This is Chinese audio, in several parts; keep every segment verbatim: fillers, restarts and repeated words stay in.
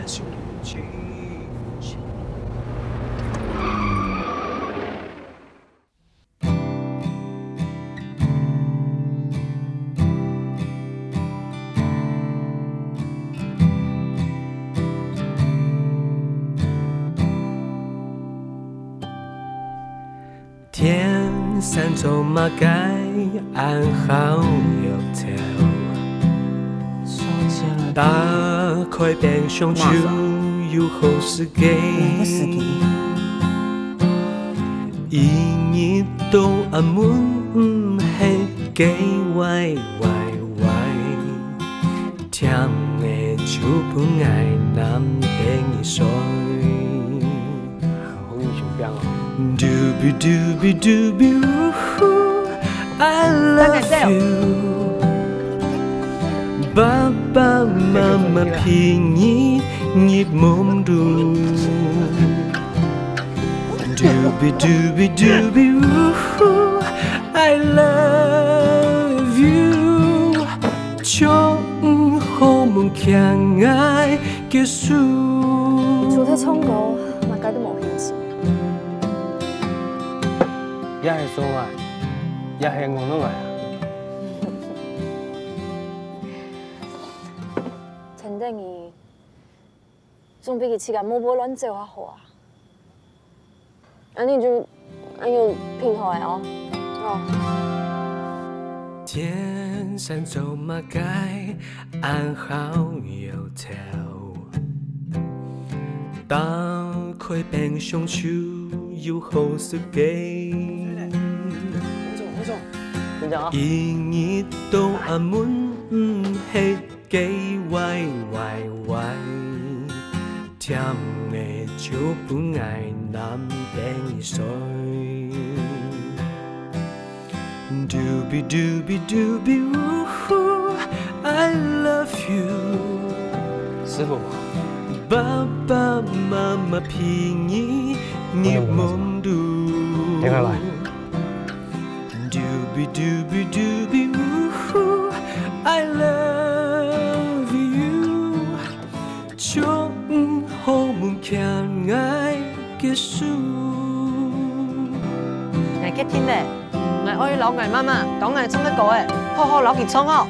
天山走马街，暗号又跳。打开冰箱手，有好司机。一日到暗门，嘿给歪歪歪。甜的酒本爱男等伊水。 好英雄病哦。 Doobie doobie doobie woo, I love you。爸爸妈妈偏你热梦中。Doobie doobie doobie woo, I love you。唱好梦强爱结束。 做睇冲过，物家都冇显示。 也系所谓，也系我拢来啊！ 陈定义，总比佢似架毛波乱做下好啊！安尼就安要平台哦，哦。 天山走马街，暗号又跳。打开冰箱手，有好司机。 一日到暗门，嘿记歪歪歪，甜的酒本爱男等伊水。Doobie doobie doobie woo, I love you。 师傅， 爸爸妈妈陪你入梦中。 等下来。 Doobie doobie doobie woo, I love you。唱好梦强爱结束。 ngày kết thiên lệ, ngày ơi lão ngày mama, đó ngày trong cái cổ ấy, ho ho lão kịp xong không?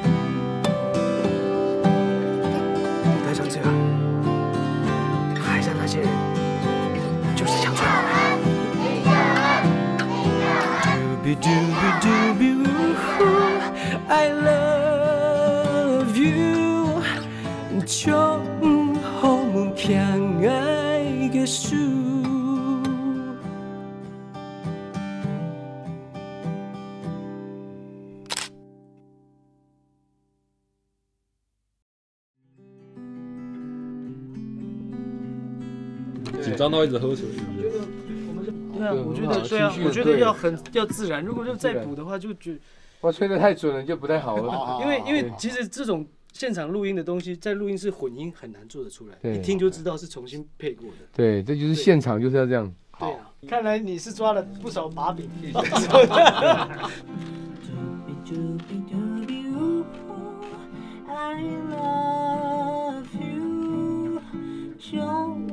带上这个，海上那些人就是想最好的。Doobie doobie doobie woo, I love you。唱好梦强爱结束。 紧张到一直喝水。 对啊，我觉得对啊，我觉得要很要自然。如果就再补的话，就觉我吹得太准了就不太好了。 因为因为其实这种现场录音的东西，在录音室混音很难做得出来， 对， 一听就知道是重新配过的。 对，这就是现场就是要这样。 对啊，看来你是抓了不少把柄。I love you，